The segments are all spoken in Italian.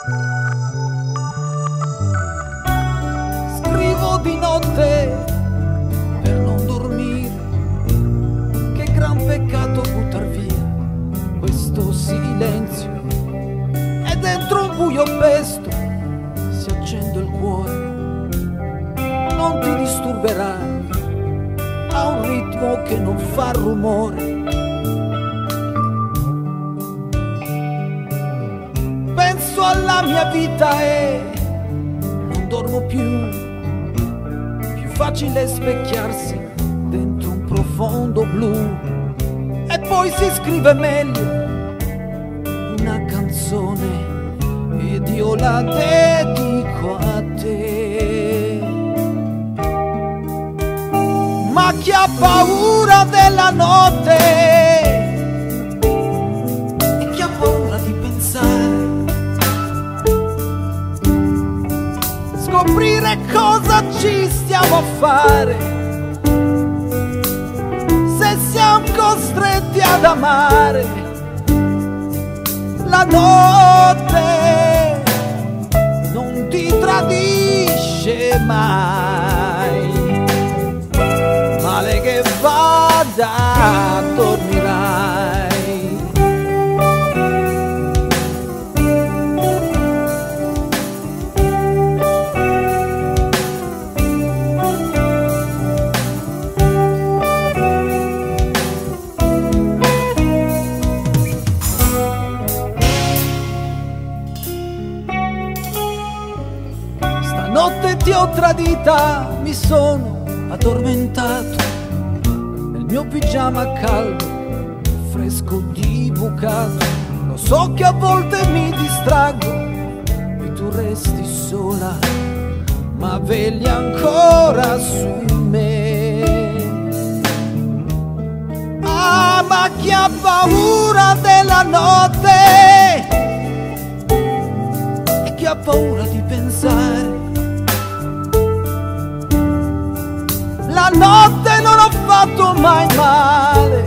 Scrivo di notte per non dormire, che gran peccato buttar via questo silenzio. E dentro un buio pesto si accende il cuore, non ti disturberà, ha un ritmo che non fa rumore. Penso alla mia vita e non dormo più, più facile specchiarsi dentro un profondo blu. E poi si scrive meglio una canzone ed io la dedico a te. Ma chi ha paura della notte e chi ha paura di pensare, scoprire cosa ci stiamo a fare, se siamo costretti ad amare. La notte non ti tradisce mai, male che vada dormirai. Notte ti ho tradita, mi sono addormentato nel mio pigiama caldo, fresco di bucato. Lo so che a volte mi distraggo e tu resti sola, ma vegli ancora su me. Ah, ma chi ha paura della notte e chi ha paura di pensare, la notte non ho fatto mai male.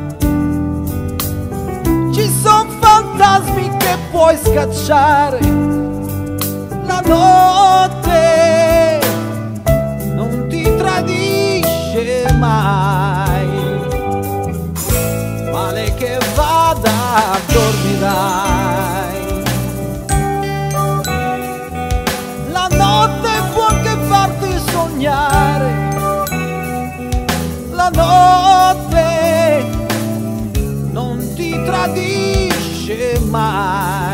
Ci son fantasmi che puoi scacciare. La notte non ti tradisce mai, male che vada dormirai. La notte può anche farti sognare, la notte non ti tradisce mai.